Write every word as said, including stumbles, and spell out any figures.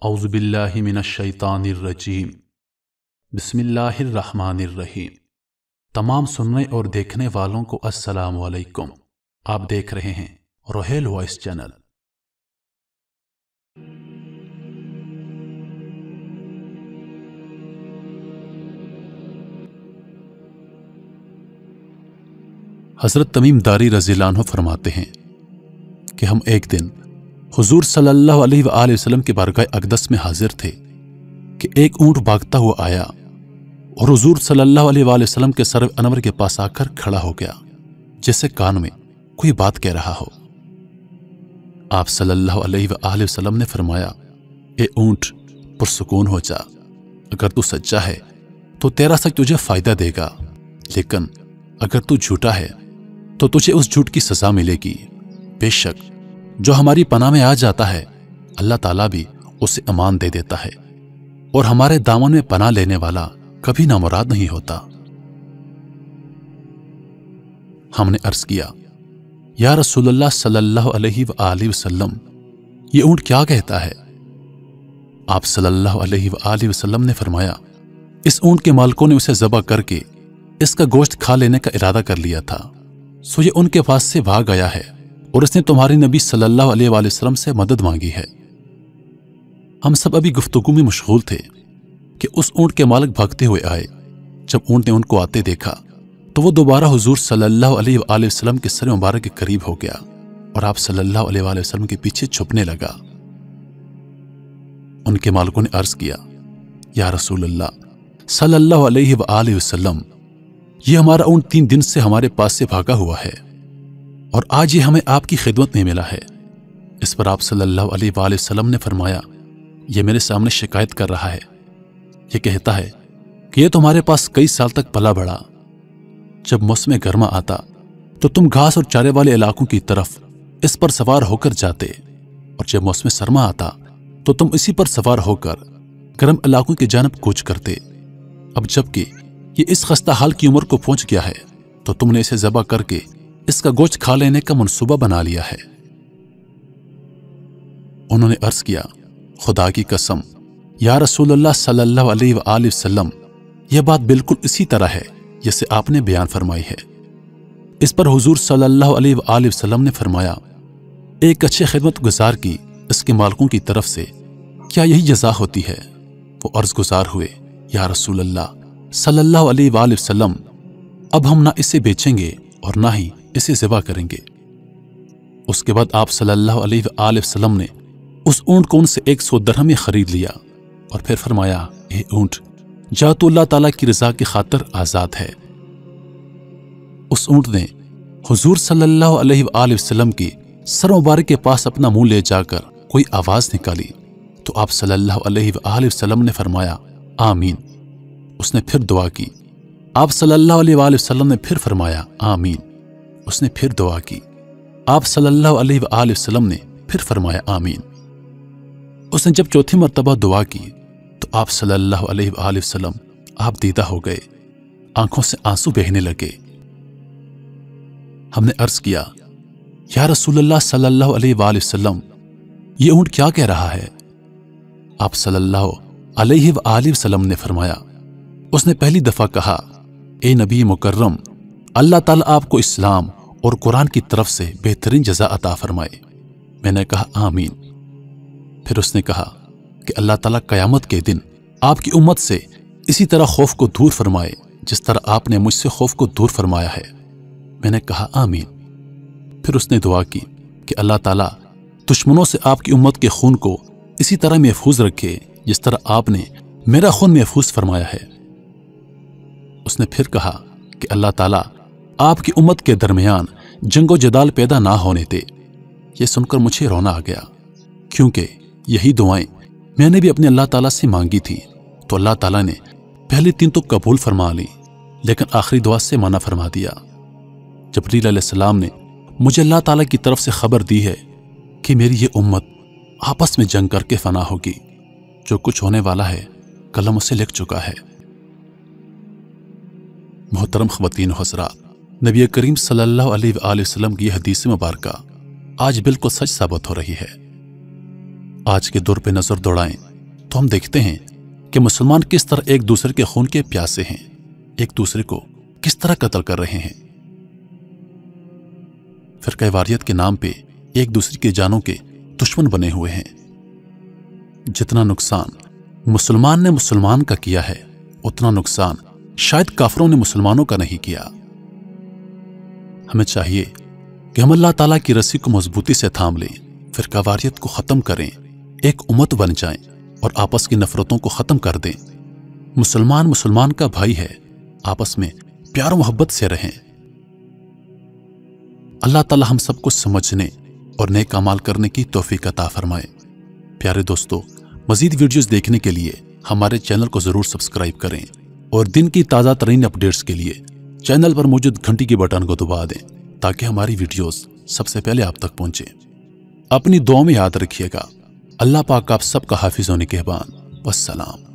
اعوذ باللہ من الشیطان الرجیم بسم اللہ الرحمن الرحیم۔ تمام سننے اور دیکھنے والوں کو السلام علیکم۔ آپ دیکھ رہے ہیں روہیل وائس چینل۔ حضرت تمیم داری رضی اللہ عنہ فرماتے ہیں کہ ہم ایک دن حضور صلی اللہ علیہ وآلہ وسلم کے بارگاہ اقدس میں حاضر تھے کہ ایک اونٹ بھاگتا ہوا آیا اور حضور صلی اللہ علیہ وآلہ وسلم کے سر انور کے پاس آ کر کھڑا ہو گیا، جیسے کان میں کوئی بات کہہ رہا ہو۔ آپ صلی اللہ علیہ وآلہ وسلم نے فرمایا، اے اونٹ پرسکون ہو جا، اگر تو سچا ہے تو تیرا سچ تجھے فائدہ دے گا، لیکن اگر تو جھوٹا ہے تو تجھے اس جھوٹ کی سزا ملے گی۔ بے شک جو ہماری پناہ میں آ جاتا ہے اللہ تعالیٰ بھی اسے امان دے دیتا ہے، اور ہمارے دامن میں پناہ لینے والا کبھی نامراد نہیں ہوتا۔ ہم نے عرض کیا، یا رسول اللہ صلی اللہ علیہ وآلہ وسلم، یہ اونٹ کیا کہتا ہے؟ آپ صلی اللہ علیہ وآلہ وسلم نے فرمایا، اس اونٹ کے مالکوں نے اسے ذبح کر کے اس کا گوشت کھا لینے کا ارادہ کر لیا تھا، سو یہ ان کے پاس سے بھاگ گیا ہے اور اس نے تمہاری نبی صلی اللہ علیہ وآلہ وسلم سے مدد مانگی ہے۔ ہم سب ابھی گفتگو میں مشغول تھے کہ اس اونٹ کے مالک بھاگتے ہوئے آئے۔ جب اونٹ نے ان کو آتے دیکھا تو وہ دوبارہ حضور صلی اللہ علیہ وآلہ وسلم کے سر مبارک کے قریب ہو گیا اور آپ صلی اللہ علیہ وآلہ وسلم کے پیچھے چھپنے لگا۔ ان کے مالکوں نے عرض کیا، یا رسول اللہ صلی اللہ علیہ وآلہ وسلم، یہ ہمارا اونٹ تین دن سے ہمارے پاس سے بھاگا ہوا ہے اور آج یہ ہمیں آپ کی خدمت میں ملا ہے۔ اس پر آپ صلی اللہ علیہ وآلہ وسلم نے فرمایا، یہ میرے سامنے شکایت کر رہا ہے، یہ کہتا ہے کہ یہ تمہارے پاس کئی سال تک پلا بڑھا، جب موسم گرما آتا تو تم گھاس اور چارے والے علاقوں کی طرف اس پر سوار ہو کر جاتے، اور جب موسم سرما آتا تو تم اسی پر سوار ہو کر گرم علاقوں کی جانب کوچ کرتے۔ اب جب کہ یہ اس خستہ حال کی عمر کو پہنچ گیا ہے تو تم نے اسے ذبح کر کے اس کا گوشت کھا لینے کا منصوبہ بنا لیا ہے۔ انہوں نے عرض کیا، خدا کی قسم یا رسول اللہ صلی اللہ علیہ وآلہ وسلم، یہ بات بالکل اسی طرح ہے جیسے آپ نے بیان فرمائی ہے۔ اس پر حضور صلی اللہ علیہ وآلہ وسلم نے فرمایا، ایک اچھے خدمت گزار کی اس کے مالکوں کی طرف سے کیا یہی جزا ہوتی ہے؟ وہ عرض گزار ہوئے، یا رسول اللہ صلی اللہ علیہ وآلہ وسلم، اب ہم نہ اسے بیچیں گے اور نہ ہی اسے ذبح کریں گے۔ اس کے بعد آپ صلی اللہ علیہ وآلہ وسلم نے اس اونٹ کو ان سے ایک سو درہم میں خرید لیا اور پھر فرمایا، اے اونٹ جا تو اللہ تعالیٰ کی رضا کی خاطر آزاد ہے۔ اس اونٹ نے حضور صلی اللہ علیہ وآلہ وسلم کی سر مبارک کے پاس اپنا منہ لے جا کر کوئی آواز نکالی تو آپ صلی اللہ علیہ وآلہ وسلم نے فرمایا، آمین۔ اس نے پھر دعا کی، آپ صلی اللہ علیہ وآلہ وسلم نے پھر فرمایا، آمین۔ اس نے پھر دعا کی، آپ صلی اللہ علیہ وآلہ وسلم نے پھر فرمایا، آمین۔ اس نے جب چوتھی مرتبہ دعا کی تو آپ صلی اللہ علیہ وآلہ وسلم آپ دیدہ ہو گئے، آنکھوں سے آنسو بہنے لگے۔ ہم نے عرض کیا، یا رسول اللہ صلی اللہ علیہ وآلہ وسلم، یہ اونٹ کیا کہہ رہا ہے؟ آپ صلی اللہ علیہ وآلہ وسلم نے فرمایا، اس نے پہلی دفعہ کہا، اے نبی مکرم، اللہ تعالیٰ آپ کو اسلام اور قرآن کی طرف سے بہترین جزا عطا فرمائے۔ میں نے کہا، آمین۔ پھر اس نے کہا کہ اللہ تعالیٰ قیامت کے دن آپ کی امت سے اسی طرح خوف کو دور فرمائے جس طرح آپ نے مجھ سے خوف کو دور فرمایا ہے۔ میں نے کہا، آمین۔ پھر اس نے دعا کی کہ اللہ تعالیٰ دشمنوں سے آپ کی امت کے خون کو اسی طرح محفوظ رکھے جس طرح آپ نے میرا خون محفوظ فرمایا ہے۔ اس نے پھر کہا کہ اللہ تعالیٰ آپ کی امت کے درمیان جنگ و جدال پیدا نہ ہونے دے۔ یہ سن کر مجھے رونا آ گیا، کیونکہ یہی دعائیں میں نے بھی اپنے اللہ تعالیٰ سے مانگی تھی، تو اللہ تعالیٰ نے پہلی تین تو قبول فرما لی لیکن آخری دعا سے منع فرما دیا۔ جبریل علیہ السلام نے مجھے اللہ تعالیٰ کی طرف سے خبر دی ہے کہ میری یہ امت آپس میں جنگ کر کے فنا ہوگی، جو کچھ ہونے والا ہے قلم اسے لکھ چکا ہے۔ محترم خواتین و حضرات، نبی کریم صلی اللہ علیہ وآلہ وسلم کی یہ حدیث مبارکہ آج بالکل سچ ثابت ہو رہی ہے۔ آج کے دور پہ نظر دوڑائیں तो हम देखते हैं कि मुसलमान किस तरह एक दूसरे के खून के प्यासे हैं, एक दूसरे को किस तरह कत्ल कर रहे हैं। फिरका वारियत के नाम पे एक दूसरे की जानों के दुश्मन बने हुए हैं। जितना नुकसान मुसलमान ने मुसलमान का किया है, उतना नुकसान शायद काफरों ने मुसलमानों का नहीं किया। हमें चाहिए कि हम अल्लाह ताला की रस्सी को मजबूती से थाम लें, फिरका वारियत को खत्म करें, एक उम्मत बन जाएं और आपस की नफरतों को खत्म कर दें। मुसलमान मुसलमान का भाई है, आपस में प्यार मोहब्बत से रहें। अल्लाह ताला हम सबको समझने और नेक अमाल करने की तौफीक अता फरमाए। प्यारे दोस्तों, मजीद वीडियोस देखने के लिए हमारे चैनल को जरूर सब्सक्राइब करें और दिन की ताज़ा तरीन अपडेट्स के लिए चैनल पर मौजूद घंटी के बटन को दबा दें ताकि हमारी वीडियोस सबसे पहले आप तक पहुंचे। अपनी दुआ में याद रखिएगा। अल्लाह पाक आप सबका हाफिज होने के बाद वस्सलाम।